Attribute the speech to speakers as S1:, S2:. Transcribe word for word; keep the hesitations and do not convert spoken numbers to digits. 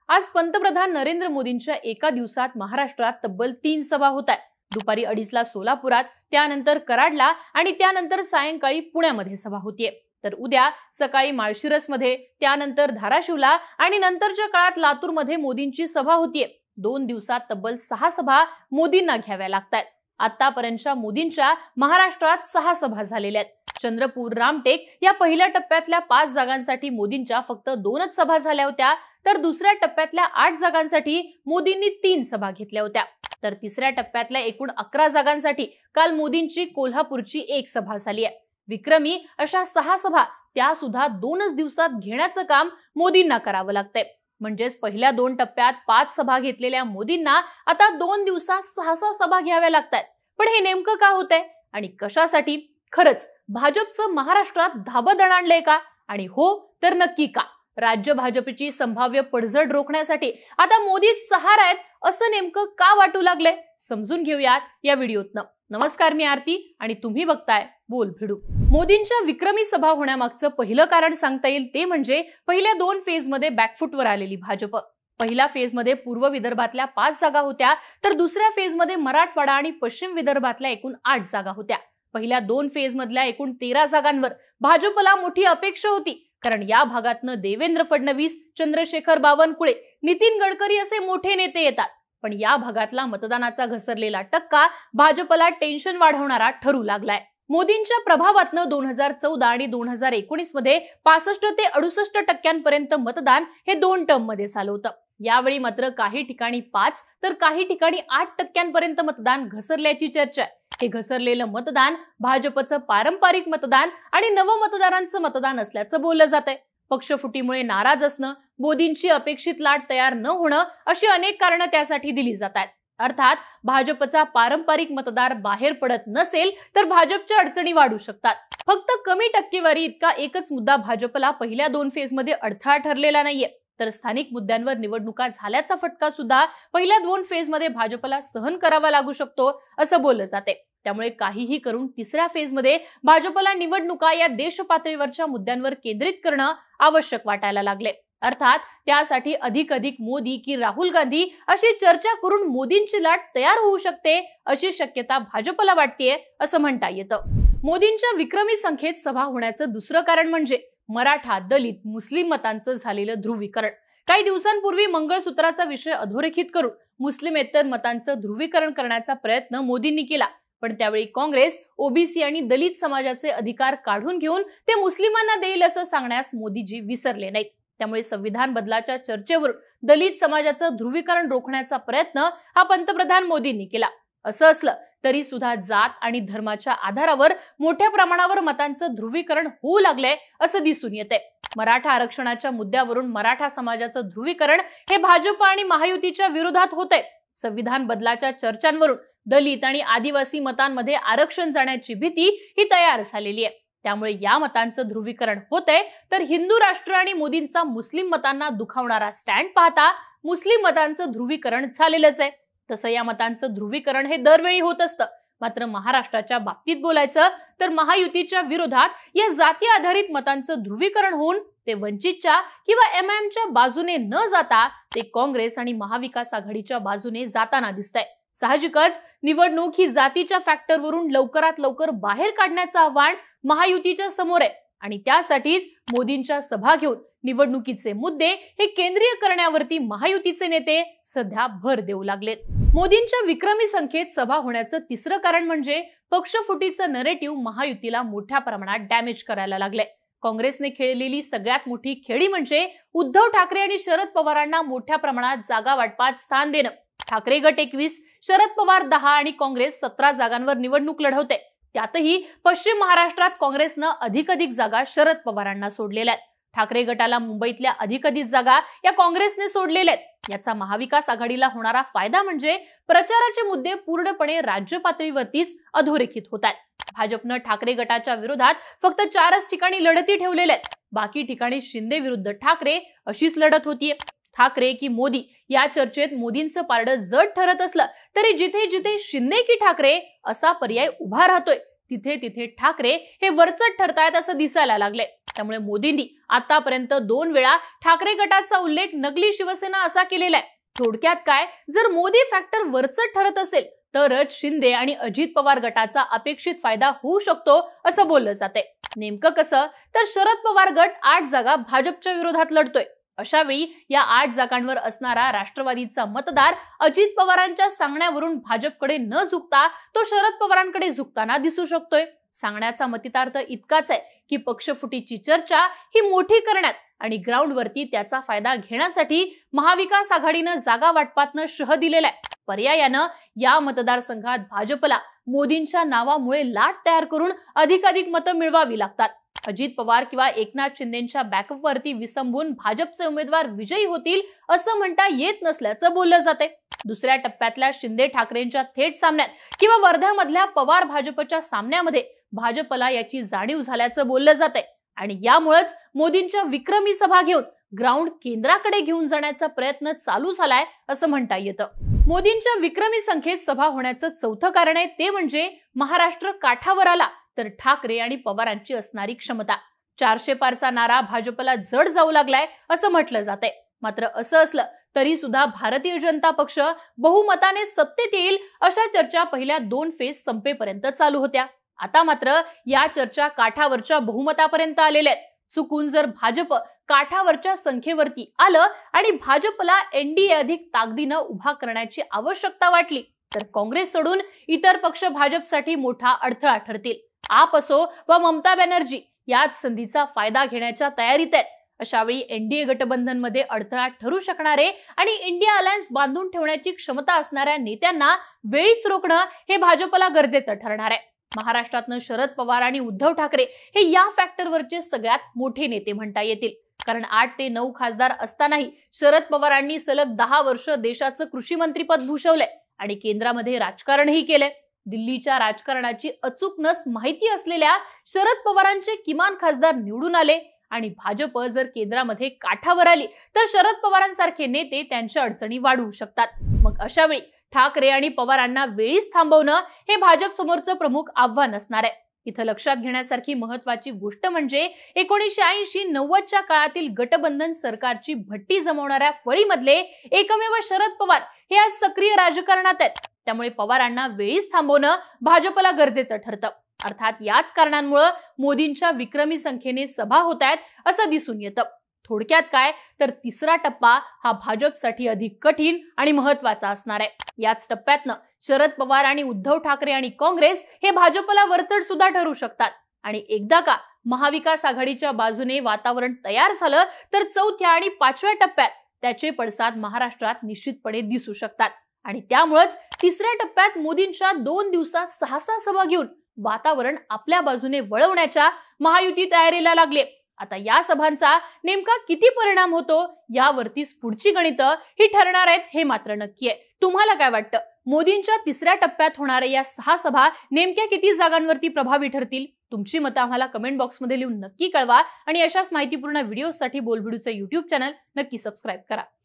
S1: आज पंतप्रधान नरेंद्र मोदींच्या एका दिवसात महाराष्ट्रात तब्बल तीन सभा होत आहेत। दुपारी अडीचला सोलापुरात, त्यानंतर कराडला आणि त्यानंतर सायंकाळी पुण्यामध्ये सभा होतीये। तर उद्या सकाळी माळशिरसमध्ये, त्यानंतर धाराशिवला आणि नंतरच्या काळात लातूरमध्ये मोदींची सभा होतीये। दोन दिवसात तब्बल सहा सभा मोदींना घ्याव्या लागतात। आतापर्यंतच्या मोदींच्या महाराष्ट्रात सहा सभा झालेल्या आहेत। चंद्रपूर, रामटेक या पहिल्या टप्प्यातल्या पाच जागांसाठी मोदींच्या फक्त दोनच सभा झाल्या होत्या, तर दुसऱ्या टप्प्यातल्या आठ जागांसाठी मोदींनी तीन सभा घेतल्या होत्या। तर तिसऱ्या टप्प्यातल्या एकूण अकरा जागांसाठी काल मोदींची कोल्हापूरची एक सभा झाली आहे। विक्रमी अशा सहा सभा त्या सुद्धा दोनच दिवसात घेण्याचं काम मोदींना करावं लागतंय। म्हणजेच पहिल्या दोन टप्प्यात पाच सभा घेतलेल्या मोदींना आता दोन दिवसात सहा सहा सभा घ्याव्या लागतात। पण हे नेमकं का होतंय आणि कशासाठी? खरंच भाजपचं महाराष्ट्रात धाबदण आणलंय का? आणि हो तर नक्की का? राज्य भाजपची संभाव्य पडझड रोखण्यासाठी आता मोदीच सहारा आहेत असं नेमकं का वाटू लागलंय? समजून घेऊयात या व्हिडिओतनं। नमस्कार, मी आरती आणि तुम्ही बघताय बोल भिडू। मोदींच्या विक्रमी सभा होण्यामागचं पहिलं कारण सांगता येईल ते म्हणजे पहिल्या दोन फेज मध्ये बॅकफुटवर आलेली भाजप। पहिल्या फेज मध्ये पूर्व विदर्भातल्या पाच जागा होत्या, तर दुसऱ्या फेज मध्ये मराठवाडा आणि पश्चिम विदर्भातल्या एकूण आठ जागा होत्या। पहिल्या दोन फेज मधल्या एकूण तेरा जागांवर भाजपला मोठी अपेक्षा होती, कारण या भागातनं देवेंद्र फडणवीस, चंद्रशेखर बावनकुळे, नितीन गडकरी असे मोठे नेते येतात। पण या भागातला मतदानाचा घसरलेला टक्का भाजपला टेन्शन वाढवणारा ठरू लागलाय। मोदींच्या प्रभावातनं दोन हजार चौदा आणि दोन हजार एकोणीस मध्ये पासष्ट ते अडुसष्ट टक्क्यांपर्यंत मतदान हे दोन टर्म मध्ये झालं होतं। यावेळी मात्र काही ठिकाणी पाच तर काही ठिकाणी आठ टक्क्यांपर्यंत मतदान घसरल्याची चर्चा आहे। हे घसरलेलं मतदान भाजपचं पारंपरिक मतदान आणि नवमतदारांचं मतदान असल्याचं बोललं जातंय। पक्षफुटीमुळे नाराज असणं, मोदींची अपेक्षित लाट तयार न होणं अशी अनेक कारणं त्यासाठी दिली जात आहेत। अर्थात भाजपचा पारंपरिक मतदार बाहेर पडत नसेल तर भाजपच्या अडचणी वाढू शकतात। फक्त कमी टक्केवारी इतका एकच मुद्दा भाजपला पहिल्या दोन फेज मध्ये अडथळा ठरलेला नाहीये, तर स्थानिक मुद्द्यांवर निवडणुका झाल्याचा फटका सुद्धा पहिल्या दोन फेज मध्ये भाजपला सहन करावा लागू शकतो असं बोललं जाते। त्यामुळे काहीही करून तिसऱ्या फेज मध्ये भाजपला निवडणुका या देश पातळीवरच्या मुद्द्यांवर केंद्रित करणं आवश्यक वाटायला लागले। अर्थात त्यासाठी अधिक अधिक मोदी की राहुल गांधी अशी चर्चा करून मोदींची लाट तयार होऊ शकते अशी शक्यता भाजपला वाटतेय असं म्हणता येतं। मोदींच्या विक्रमी संख्येत सभा होण्याचं दुसरं कारण म्हणजे मराठा, दलित, मुस्लिम मतांचं झालेलं ध्रुवीकरण। काही दिवसांपूर्वी मंगळसूत्राचा विषय अधोरेखित करून मुस्लिमेतर मतांचं ध्रुवीकरण करण्याचा प्रयत्न मोदींनी केला, पण त्यावेळी काँग्रेस, ओबीसी आणि दलित समाजाचे अधिकार काढून घेऊन ते मुस्लिमांना देईल असं सांगण्यास मोदीजी विसरले नाहीत। त्यामुळे संविधान बदलाच्या चर्चेवरून दलित समाजाचं ध्रुवीकरण रोखण्याचा प्रयत्न हा पंतप्रधान मोदींनी केला। असं असलं तरी सुद्धा जात आणि धर्माच्या आधारावर मोठ्या प्रमाणावर मतांचं ध्रुवीकरण होऊ लागलंय असं दिसून येतंय। मराठा आरक्षणाच्या मुद्द्यावरून मराठा समाजाचं ध्रुवीकरण हे भाजप आणि महायुतीच्या विरोधात होतंय। संविधान बदलाच्या चर्चांवरून दलित आणि आदिवासी मतांमध्ये आरक्षण जाण्याची भीती ही तयार झालेली आहे। त्यामुळे या मतांचं ध्रुवीकरण होतंय, तर हिंदू राष्ट्र आणि मोदींचा मुस्लिम मतांना दुखावणारा स्टँड पाहता मुस्लिम मतांचं ध्रुवीकरण झालेलंच आहे। तसं या मतांचं ध्रुवीकरण हे दरवेळी होत असतं, मात्र महाराष्ट्राच्या बाबतीत बोलायचं तर महायुतीच्या विरोधात या जाती आधारित मतांचं ध्रुवीकरण होऊन ते वंचितच्या किंवा एम आय एमच्या बाजूने न जाता ते काँग्रेस आणि महाविकास आघाडीच्या बाजूने जाताना दिसतंय। साहजिकच निवडणूक ही जातीच्या फॅक्टरवरून लवकरात लवकर बाहेर काढण्याचं आव्हान महायुतीच्या समोर आहे आणि त्यासाठीच मोदींच्या सभा घेऊन निवडणुकीचे मुद्दे हे केंद्रीय करण्यावरती महायुतीचे नेते सध्या भर देऊ लागलेत। मोदींच्या विक्रमी संख्येत सभा होण्याचं तिसरं कारण म्हणजे पक्षफुटीचं नरेटिव्ह महायुतीला मोठ्या प्रमाणात डॅमेज करायला लागलंय। काँग्रेसने खेळलेली सगळ्यात मोठी खेळी म्हणजे उद्धव ठाकरे आणि शरद पवारांना मोठ्या प्रमाणात जागा वाटपात स्थान देणं। ठाकरे गट एकवीस, शरद पवार दहा आणि काँग्रेस सतरा जागांवर निवडणूक लढवते। त्यातही पश्चिम महाराष्ट्रात काँग्रेसनं अधिकाधिक जागा शरद पवारांना सोडलेल्या आहेत। ठाकरे गटाला मुंबईतल्या अधिकाधिक जागा या काँग्रेसने सोडलेल्या आहेत। याचा महाविकास आघाडीला होणारा फायदा म्हणजे प्रचाराचे मुद्दे पूर्णपणे राज्य पातळीवरतीच अधोरेखित होत आहेत। भाजपनं ठाकरे गटाच्या विरोधात फक्त चारच ठिकाणी लढती ठेवलेल्या आहेत। बाकी ठिकाणी शिंदे विरुद्ध ठाकरे अशीच लढत होतीये। ठाकरे की मोदी या चर्चेत मोदींचं पारडं जड ठरत असलं तरी जिथे जिथे शिंदे की ठाकरे असा पर्याय उभा राहतोय तिथे तिथे ठाकरे हे वरचढ ठरतायत असं दिसायला लागलंय। त्यामुळे मोदींनी आतापर्यंत दोन वेळा ठाकरे गटाचा उल्लेख नकली शिवसेना असा केलेला आहे. थोडक्यात काय, जर मोदी फॅक्टर वरचढ ठरत असेल तरच शिंदे आणि अजित पवार गटाचा अपेक्षित फायदा होऊ शकतो असं बोललं जाते. नेमकं कसं, तर शरद पवार गट आठ जागा भाजपच्या विरोधात लढतोय. अशा वेळी या आठ जागांवर असणारा राष्ट्रवादीचा मतदार अजित पवारांच्या सांगण्यावरून भाजपकडे न झुकता तो शरद पवारांकडे झुकताना दिसू शकतोय. सांगण्याचा मतितार्थ इतकाच आहे की पक्षफुटीची चर्चा ही मोठी करण्यात आणि ग्राउंडवरती त्याचा फायदा घेण्यासाठी महाविकास आघाडीनं जागा वाटपातनं शह दिलेला आहे. पर्यायानं या मतदारसंघात भाजपला मोदींच्या नावामुळे लाट तयार करून अधिकाधिक मतं मिळवावी लागतात. अजित पवार किंवा एकनाथ शिंदेच्या बॅकअपवरती विसंबून भाजपचे उमेदवार विजयी होतील असं म्हणता येत नसल्याचं बोललं जाते. दुसऱ्या टप्प्यातल्या शिंदे ठाकरेंच्या थेट सामन्यात किंवा वर्ध्यामधल्या पवार भाजपच्या सामन्यामध्ये भाजपला याची जाणीव झाल्याचं बोललं जाते आणि यामुळेच मोदींच्या विक्रमी सभा घेऊन ग्राउंड केंद्राकडे घेऊन जाण्याचा प्रयत्न चालू झालाय असं म्हणता येतं. मोदींच्या विक्रमी संख्येत सभा होण्याचं चौथं कारण आहे ते म्हणजे महाराष्ट्र काठावर आला तर ठाकरे आणि पवारांची असणारी क्षमता. चारशे पारचा नारा भाजपला जड जाऊ लागलाय असं म्हटलं जाते. मात्र असं असलं तरी सुद्धा भारतीय जनता पक्ष बहुमताने सत्तेत येईल अशा चर्चा पहिल्या दोन फेज संपेपर्यंत चालू होत्या. आता मात्र या चर्चा काठावरच्या बहुमतापर्यंत आलेल्या आहेत. चुकून जर भाजप काठावरच्या संख्येवरती आलं आणि भाजपला एनडीए अधिक ताकदीनं उभा करण्याची आवश्यकता वाटली तर काँग्रेस सोडून इतर पक्ष भाजपसाठी मोठा अडथळा ठरतील. आप असो व ममता बॅनर्जी याच संधीचा फायदा घेण्याच्या तयारीत आहेत. अशा वेळी एनडीए गठबंधनमध्ये अडथळा ठरू शकणारे आणि इंडिया अलायन्स बांधून ठेवण्याची क्षमता असणाऱ्या नेत्यांना वेळीच रोखणं हे भाजपला गरजेचं ठरणार आहे. महाराष्ट्रातनं शरद पवार आणि उद्धव ठाकरे हे या फॅक्टरवरचे सगळ्यात मोठे नेते म्हणता येतील. कारण आठ ते नऊ खासदार असतानाही शरद पवारांनी सलग दहा वर्ष देशाचं कृषी मंत्रीपद भूषवलंय आणि केंद्रामध्ये राजकारणही केलंय. दिल्लीच्या राजकारणाची अचूक नस माहिती असलेल्या शरद पवारांचे किमान खासदार निवडून आले आणि भाजप जर केंद्रामध्ये काठावर आली तर शरद पवारांसारखे नेते त्यांच्या अडचणी वाढवू शकतात. मग अशा वेळी ठाकरे आणि पवारांना वेळीच थांबवणं हे भाजप समोरचं प्रमुख आव्हान असणार आहे. इथं लक्षात घेण्यासारखी महत्वाची गोष्ट म्हणजे एकोणीसशे ऐंशी नव्वदच्या काळातील गठबंधन सरकारची भट्टी जमवणाऱ्या फळीमधले एकमेव शरद पवार हे आज सक्रिय राजकारणात आहेत. त्यामुळे पवारांना वेळीच थांबवणं भाजपला गरजेचं ठरतं. अर्थात याच कारणांमुळे मोदींच्या विक्रमी संख्येने सभा होत आहेत असं दिसून येतं. थोडक्यात काय, तर तिसरा टप्पा हा भाजपसाठी अधिक कठीण आणि महत्वाचा असणार आहे. याच टप्प्यातनं शरद पवार आणि उद्धव ठाकरे आणि काँग्रेस हे भाजपला वरचढ सुद्धा ठरू शकतात. आणि एकदा का महाविकास आघाडीच्या बाजूने वातावरण तयार झालं तर चौथ्या आणि पाचव्या टप्प्यात त्याचे पडसाद महाराष्ट्रात निश्चितपणे दिसू शकतात. आणि त्यामुळेच तिसऱ्या टप्प्यात मोदींच्या दोन दिवसात सहा सहा सभा घेऊन वातावरण आपल्या बाजूने वळवण्याच्या महायुती तयारीला लागले. आता या सभांचा नेमका किती परिणाम होतो यावरतीच पुढची गणितं ही ठरणार आहेत हे मात्र नक्की आहे. तुम्हाला काय वाटतं, मोदींच्या तिसऱ्या टप्प्यात होणाऱ्या या सहा सभा नेमक्या किती जागांवरती प्रभावी ठरतील? तुमची मतं आम्हाला कमेंट बॉक्समध्ये लिहून नक्की कळवा आणि अशाच माहितीपूर्ण व्हिडिओसाठी बोलबिडूचे युट्यूब चॅनल नक्की सबस्क्राईब करा.